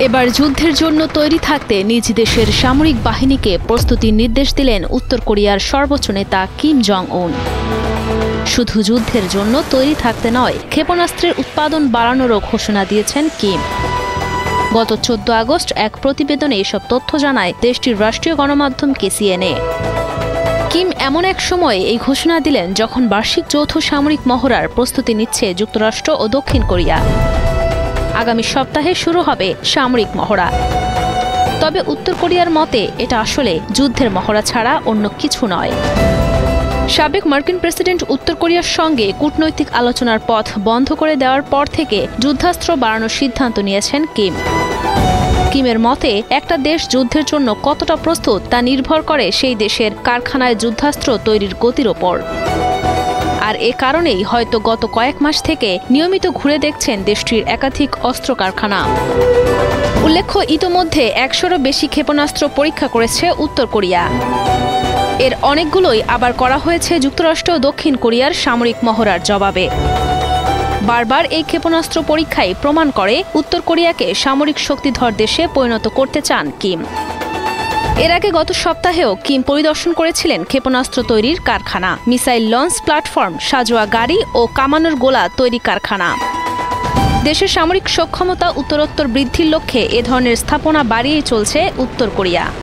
এবার যুদ্ধের জন্য তৈরি থাকতে নিজ দেশের সামরিক বাহিনীকে প্রস্তুতির নির্দেশ দিলেন উত্তর কোরিয়ার সর্বোচ্চ নেতা কিম জং উন। শুধু যুদ্ধের জন্য তৈরি থাকতে নয়, ক্ষেপণাস্ত্রের উৎপাদন বাড়ানোরও ঘোষণা দিয়েছেন কিম। গত 14 আগস্ট এক প্রতিবেদনে এসব তথ্য জানায় দেশটির রাষ্ট্রীয় গণমাধ্যম KCNA। কিম এমন এক সময়ে এই ঘোষণা দিলেন যখন বার্ষিক যৌথ সামরিক মহড়ার প্রস্তুতি নিচ্ছে যুক্তরাষ্ট্র ও দক্ষিণ কোরিয়া। আগামী সপ্তাহে শুরু হবে সামরিক মহড়া। তবে উত্তর কোরিয়ার মতে এটা আসলে যুদ্ধের মহড়া ছাড়া অন্য কিছু নয়। সাবেক মার্কিন প্রেসিডেন্ট উত্তর কোরিয়ার সঙ্গে কূটনৈতিক আলোচনার পথ বন্ধ করে দেওয়ার পর থেকে যুদ্ধাস্ত্র বাড়ানোর সিদ্ধান্ত নিয়েছেন কিম। কিমের মতে একটা দেশ যুদ্ধের জন্য কতটা প্রস্তুত তা নির্ভর করে সেই দেশের কারখানায় যুদ্ধাস্ত্র তৈরির গতির ওপর। আর এ কারণেই হয়তো গত কয়েক মাস থেকে নিয়মিত ঘুরে দেখছেন দেশটির একাধিক অস্ত্র কারখানা। উল্লেখ্য, ইতোমধ্যে 100-এরও বেশি ক্ষেপণাস্ত্র পরীক্ষা করেছে উত্তর কোরিয়া। এর অনেকগুলোই আবার করা হয়েছে যুক্তরাষ্ট্র ও দক্ষিণ কোরিয়ার সামরিক মহড়ার জবাবে। বারবার এই ক্ষেপণাস্ত্র পরীক্ষাই প্রমাণ করে উত্তর কোরিয়াকে সামরিক শক্তিধর দেশে পরিণত করতে চান কিম। এর আগে গত সপ্তাহেও কিম পরিদর্শন করেছিলেন ক্ষেপণাস্ত্র তৈরির কারখানা, মিসাইল লঞ্চ প্ল্যাটফর্ম, সাজোয়া গাড়ি ও কামানোর গোলা তৈরি কারখানা। দেশের সামরিক সক্ষমতা উত্তরোত্তর বৃদ্ধির লক্ষ্যে এ ধরনের স্থাপনা বাড়িয়েই চলছে উত্তর কোরিয়া।